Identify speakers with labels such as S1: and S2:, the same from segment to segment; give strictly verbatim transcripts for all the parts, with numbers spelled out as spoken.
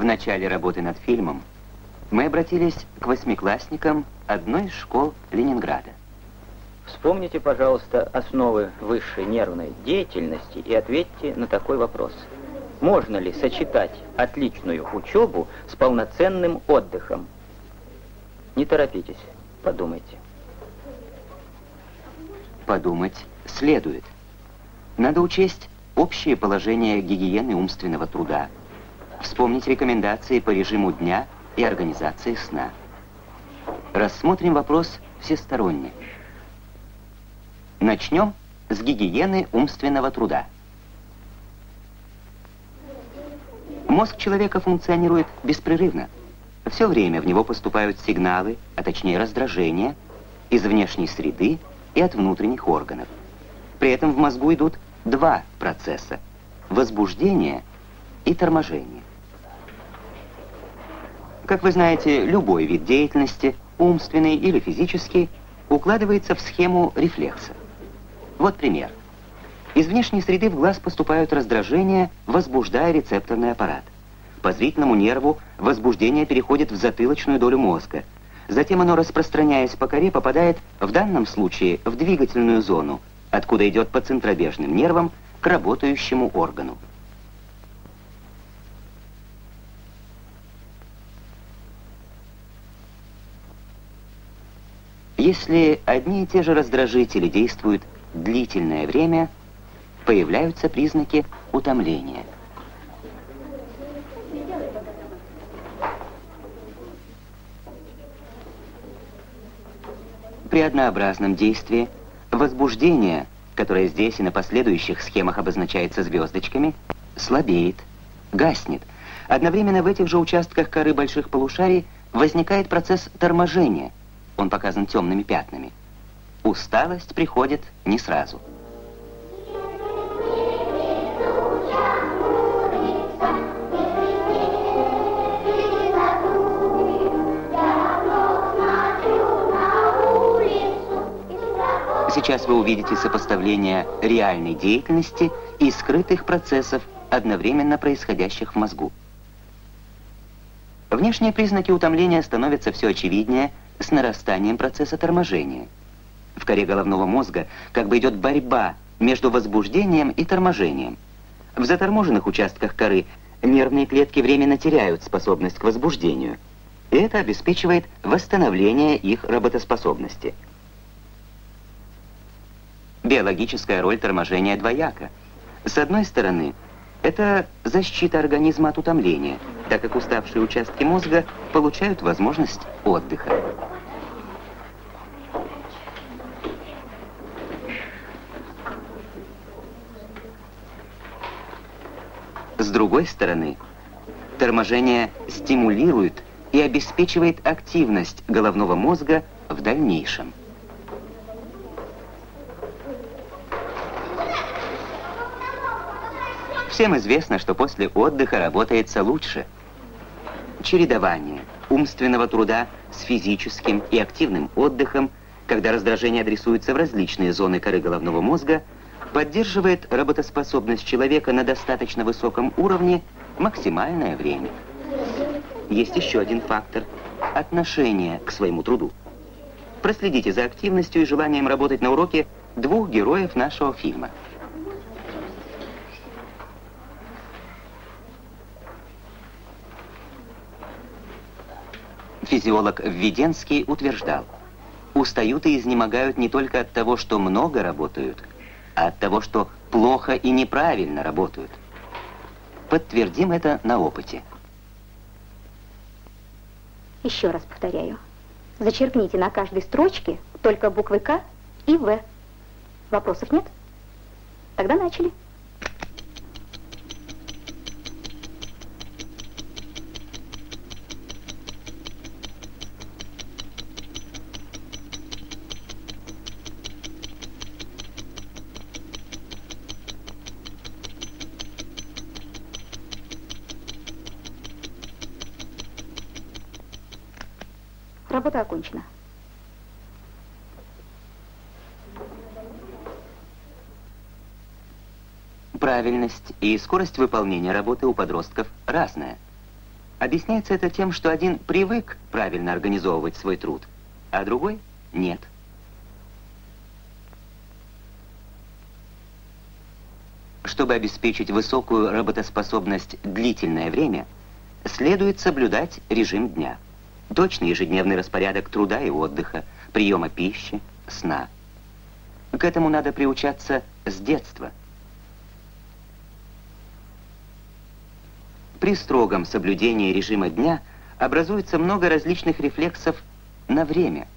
S1: начале работы над фильмом мы обратились к восьмиклассникам одной из школ Ленинграда.
S2: Вспомните, пожалуйста, основы высшей нервной деятельности и ответьте на такой вопрос. Можно ли сочетать отличную учебу с полноценным отдыхом? Не торопитесь, подумайте.
S1: Подумать следует. Надо учесть общее положение гигиены умственного труда, вспомнить рекомендации по режиму дня и организации сна. Рассмотрим вопрос всесторонне. Начнем с гигиены умственного труда. Мозг человека функционирует беспрерывно. Все время в него поступают сигналы, а точнее раздражения, из внешней среды и от внутренних органов. При этом в мозгу идут два процесса – возбуждение и торможение. Как вы знаете, любой вид деятельности, умственный или физический, укладывается в схему рефлекса. Вот пример. Из внешней среды в глаз поступают раздражения, возбуждая рецепторный аппарат. По зрительному нерву возбуждение переходит в затылочную долю мозга. Затем оно, распространяясь по коре, попадает в данном случае в двигательную зону, откуда идет по центробежным нервам к работающему органу. Если одни и те же раздражители действуют длительное время, появляются признаки утомления. При однообразном действии возбуждение, которое здесь и на последующих схемах обозначается звездочками, слабеет, гаснет. Одновременно в этих же участках коры больших полушарий возникает процесс торможения. Он показан темными пятнами. Усталость приходит не сразу. Сейчас вы увидите сопоставление реальной деятельности и скрытых процессов, одновременно происходящих в мозгу. Внешние признаки утомления становятся все очевиднее с нарастанием процесса торможения. В коре головного мозга как бы идет борьба между возбуждением и торможением. В заторможенных участках коры нервные клетки временно теряют способность к возбуждению, и это обеспечивает восстановление их работоспособности. Биологическая роль торможения двояка. С одной стороны, это защита организма от утомления, так как уставшие участки мозга получают возможность отдыха. С другой стороны, торможение стимулирует и обеспечивает активность головного мозга в дальнейшем. Всем известно, что после отдыха работается лучше. Чередование умственного труда с физическим и активным отдыхом, когда раздражение адресуется в различные зоны коры головного мозга, поддерживает работоспособность человека на достаточно высоком уровне максимальное время. Есть еще один фактор – отношение к своему труду. Проследите за активностью и желанием работать на уроке двух героев нашего фильма. Физиолог Введенский утверждал, устают и изнемогают не только от того, что много работают, а от того, что плохо и неправильно работают. Подтвердим это на опыте.
S3: Еще раз повторяю. Зачеркните на каждой строчке только буквы К и В. Вопросов нет? Тогда начали. Работа окончена.
S1: Правильность и скорость выполнения работы у подростков разная. Объясняется это тем, что один привык правильно организовывать свой труд, а другой нет. Чтобы обеспечить высокую работоспособность длительное время, следует соблюдать режим дня. Точный ежедневный распорядок труда и отдыха, приема пищи, сна. К этому надо приучаться с детства. При строгом соблюдении режима дня образуется много различных рефлексов на время.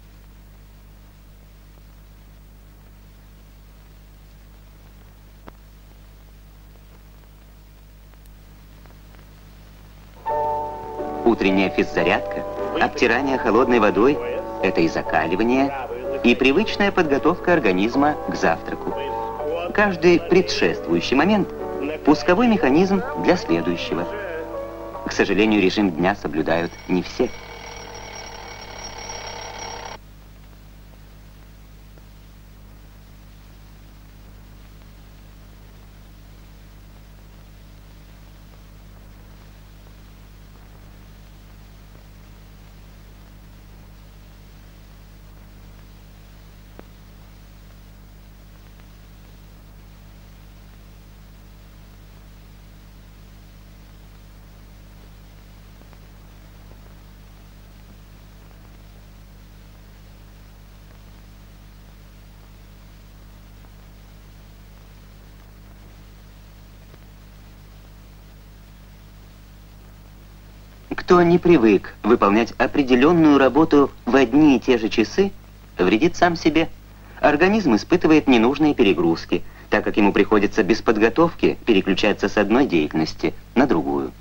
S1: Утренняя физзарядка, обтирание холодной водой – это и закаливание, и привычная подготовка организма к завтраку. Каждый предшествующий момент – пусковой механизм для следующего. К сожалению, режим дня соблюдают не все. Кто не привык выполнять определенную работу в одни и те же часы, вредит сам себе. Организм испытывает ненужные перегрузки, так как ему приходится без подготовки переключаться с одной деятельности на другую.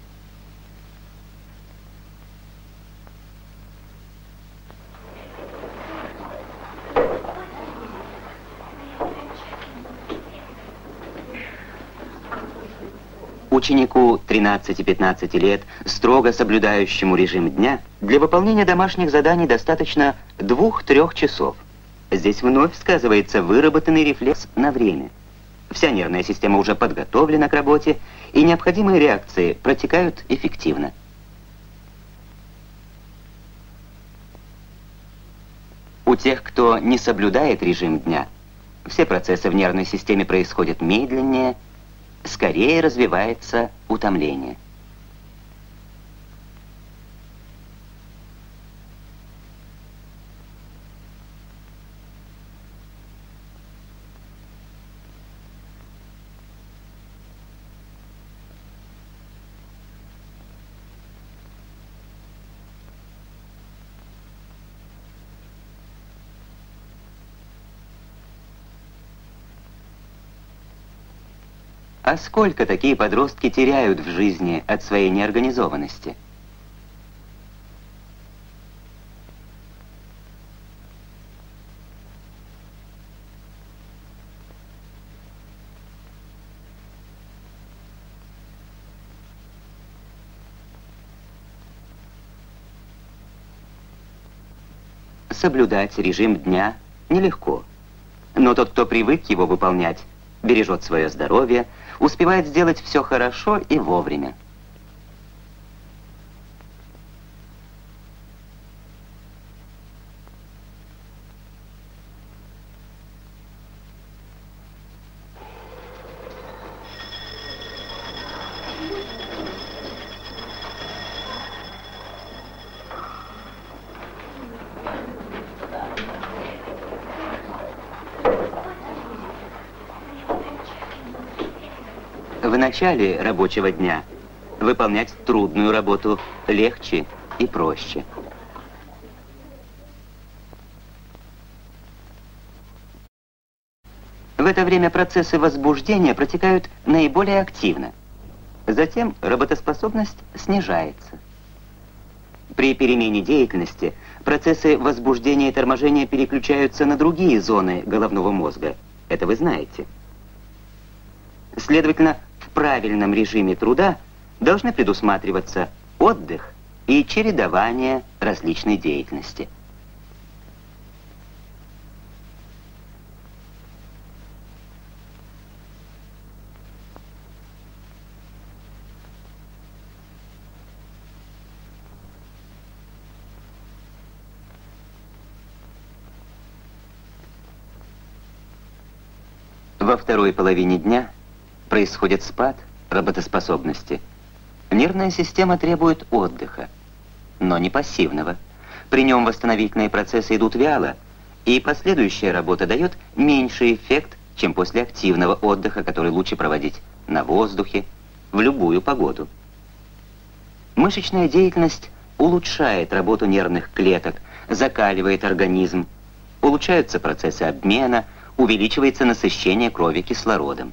S1: Ученику тринадцати-пятнадцати лет, строго соблюдающему режим дня, для выполнения домашних заданий достаточно двух-трех часов. Здесь вновь сказывается выработанный рефлекс на время. Вся нервная система уже подготовлена к работе, и необходимые реакции протекают эффективно. У тех, кто не соблюдает режим дня, все процессы в нервной системе происходят медленнее, скорее развивается утомление. А сколько такие подростки теряют в жизни от своей неорганизованности? Соблюдать режим дня нелегко, но тот, кто привык его выполнять, бережет свое здоровье, успевает сделать все хорошо и вовремя. В начале рабочего дня выполнять трудную работу легче и проще. В это время процессы возбуждения протекают наиболее активно. Затем работоспособность снижается. При перемене деятельности процессы возбуждения и торможения переключаются на другие зоны головного мозга. Это вы знаете. Следовательно, в правильном режиме труда должны предусматриваться отдых и чередование различной деятельности. Во второй половине дня происходит спад работоспособности. Нервная система требует отдыха, но не пассивного. При нем восстановительные процессы идут вяло, и последующая работа дает меньший эффект, чем после активного отдыха, который лучше проводить на воздухе, в любую погоду. Мышечная деятельность улучшает работу нервных клеток, закаливает организм, улучшаются процессы обмена, увеличивается насыщение крови кислородом.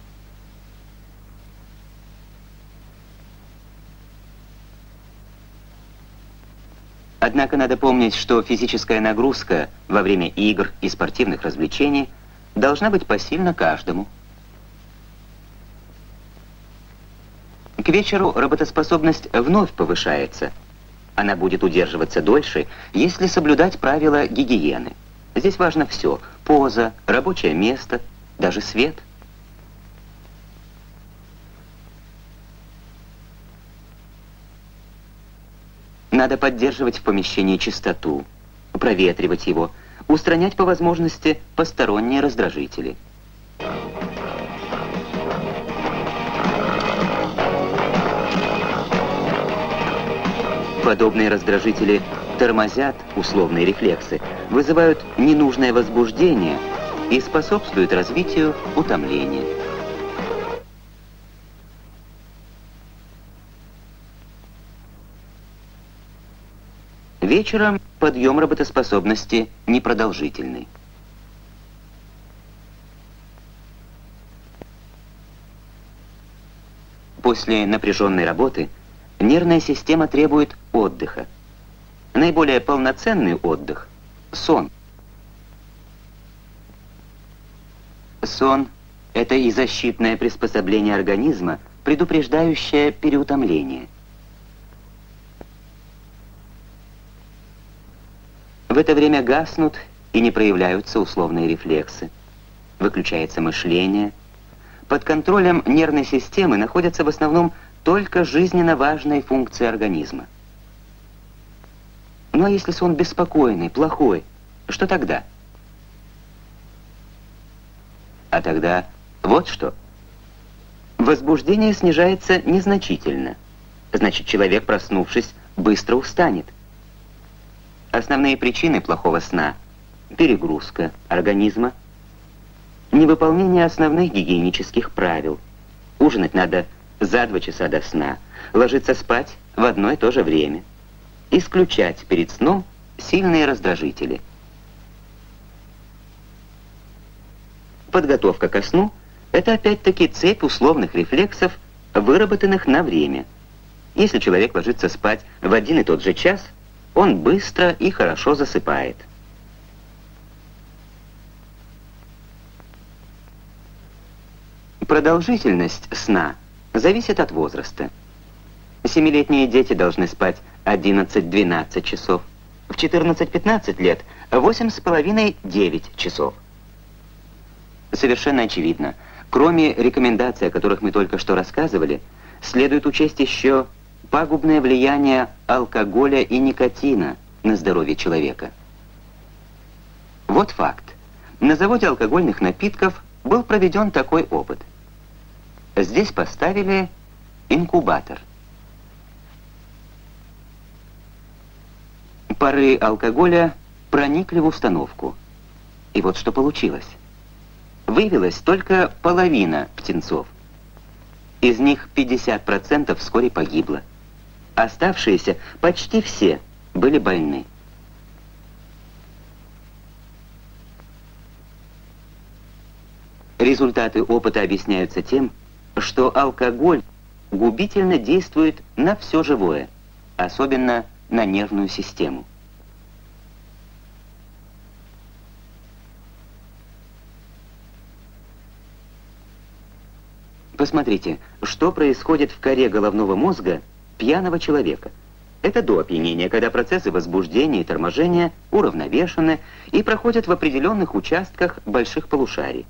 S1: Однако надо помнить, что физическая нагрузка во время игр и спортивных развлечений должна быть посильна каждому. К вечеру работоспособность вновь повышается. Она будет удерживаться дольше, если соблюдать правила гигиены. Здесь важно все: поза, рабочее место, даже свет. Надо поддерживать в помещении чистоту, проветривать его, устранять по возможности посторонние раздражители. Подобные раздражители тормозят условные рефлексы, вызывают ненужное возбуждение и способствуют развитию утомления. Вечером подъем работоспособности непродолжительный. После напряженной работы нервная система требует отдыха. Наиболее полноценный отдых – сон. Сон – это и защитное приспособление организма, предупреждающее переутомление. В это время гаснут и не проявляются условные рефлексы. Выключается мышление. Под контролем нервной системы находятся в основном только жизненно важные функции организма. Ну а если сон беспокойный, плохой, что тогда? А тогда вот что. Возбуждение снижается незначительно. Значит, человек, проснувшись, быстро устанет. Основные причины плохого сна – перегрузка организма, невыполнение основных гигиенических правил. Ужинать надо за два часа до сна, ложиться спать в одно и то же время, исключать перед сном сильные раздражители. Подготовка ко сну – это опять-таки цепь условных рефлексов, выработанных на время. Если человек ложится спать в один и тот же час, он быстро и хорошо засыпает. Продолжительность сна зависит от возраста. Семилетние дети должны спать одиннадцать-двенадцать часов, в четырнадцать-пятнадцать лет восемь с половиной — девять часов. Совершенно очевидно, кроме рекомендаций, о которых мы только что рассказывали, следует учесть еще пагубное влияние алкоголя и никотина на здоровье человека. Вот факт. На заводе алкогольных напитков был проведен такой опыт. Здесь поставили инкубатор. Пары алкоголя проникли в установку. И вот что получилось. Выявилась только половина птенцов. Из них пятьдесят процентов вскоре погибло. Оставшиеся почти все были больны. Результаты опыта объясняются тем, что алкоголь губительно действует на все живое, особенно на нервную систему. Посмотрите, что происходит в коре головного мозга пьяного человека. Это до опьянения, когда процессы возбуждения и торможения уравновешены и проходят в определенных участках больших полушарий.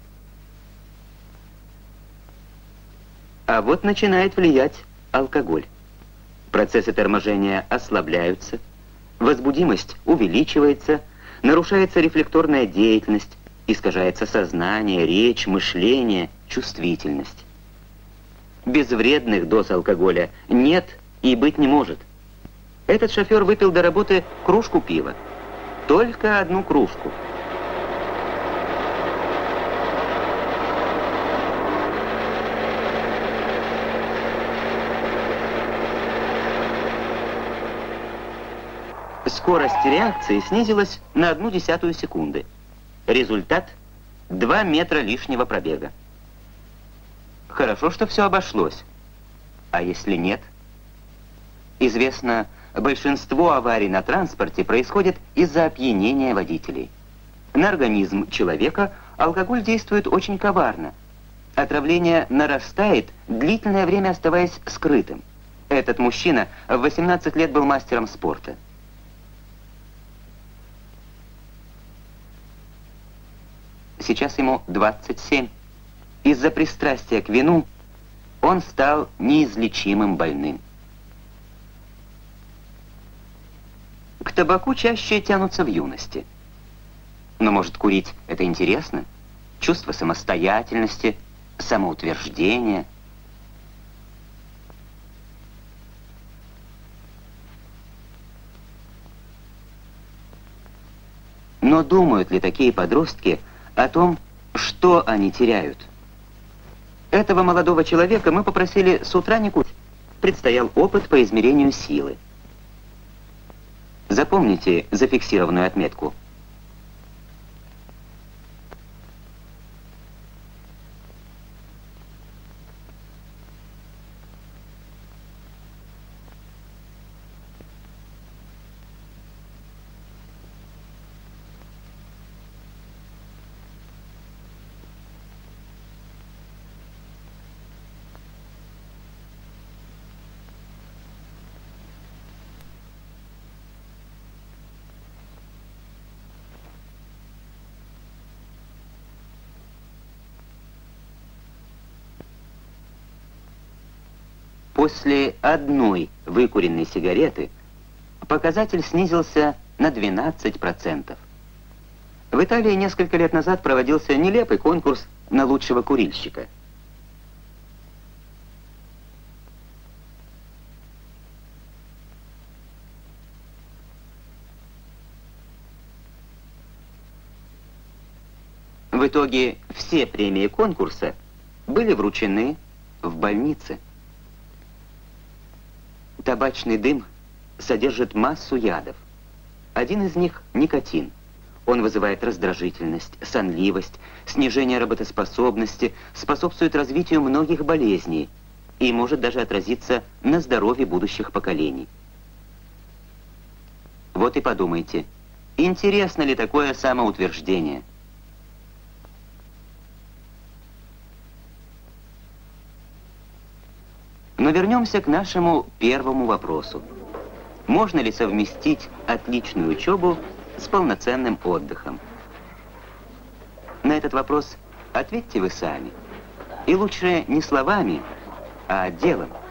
S1: А вот начинает влиять алкоголь. Процессы торможения ослабляются, возбудимость увеличивается, нарушается рефлекторная деятельность, Искажается сознание, речь, мышление, чувствительность. Безвредных доз алкоголя нет и быть не может. Этот шофер выпил до работы кружку пива. Только одну кружку. Скорость реакции снизилась на одну десятую секунды. Результат — два метра лишнего пробега. Хорошо, что все обошлось. А если нет? Известно, большинство аварий на транспорте происходит из-за опьянения водителей. На организм человека алкоголь действует очень коварно. Отравление нарастает, длительное время оставаясь скрытым. Этот мужчина в восемнадцать лет был мастером спорта. Сейчас ему двадцать семь. Из-за пристрастия к вину он стал неизлечимым больным. К табаку чаще тянутся в юности. Но, может, курить — это интересно? Чувство самостоятельности, самоутверждения. Но думают ли такие подростки о том, что они теряют? Этого молодого человека мы попросили с утра не курить. Предстоял опыт по измерению силы. Запомните зафиксированную отметку. После одной выкуренной сигареты показатель снизился на двенадцать процентов. В Италии несколько лет назад проводился нелепый конкурс на лучшего курильщика. В итоге все премии конкурса были вручены в больнице. Табачный дым содержит массу ядов. Один из них — никотин. Он вызывает раздражительность, сонливость, снижение работоспособности, способствует развитию многих болезней и может даже отразиться на здоровье будущих поколений. Вот и подумайте, интересно ли такое самоутверждение? Но вернемся к нашему первому вопросу. Можно ли совместить отличную учебу с полноценным отдыхом? На этот вопрос ответьте вы сами. И лучше не словами, а делом.